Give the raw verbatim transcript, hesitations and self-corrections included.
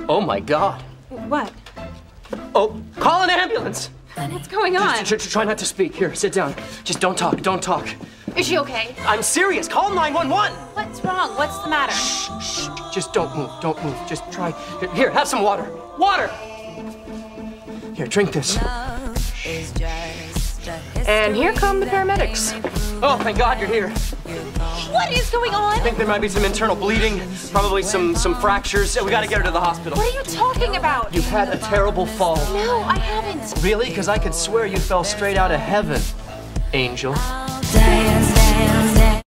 Oh my God. What? Oh, call an ambulance. What's going on? Just, just try not to speak. Here, sit down. Just don't talk, don't talk. Is she okay? I'm serious. Call nine one one. What's wrong? What's the matter? Shh, shh. Just don't move, don't move. Just try. Here, have some water. Water! Here, drink this. And here come the paramedics. Oh, thank God you're here. What is going on? I think there might be some internal bleeding, probably some, some fractures. We gotta get her to the hospital. What are you talking about? You've had a terrible fall. No, I haven't. Really? Because I could swear you fell straight out of heaven, Angel. Dance, dance, dance.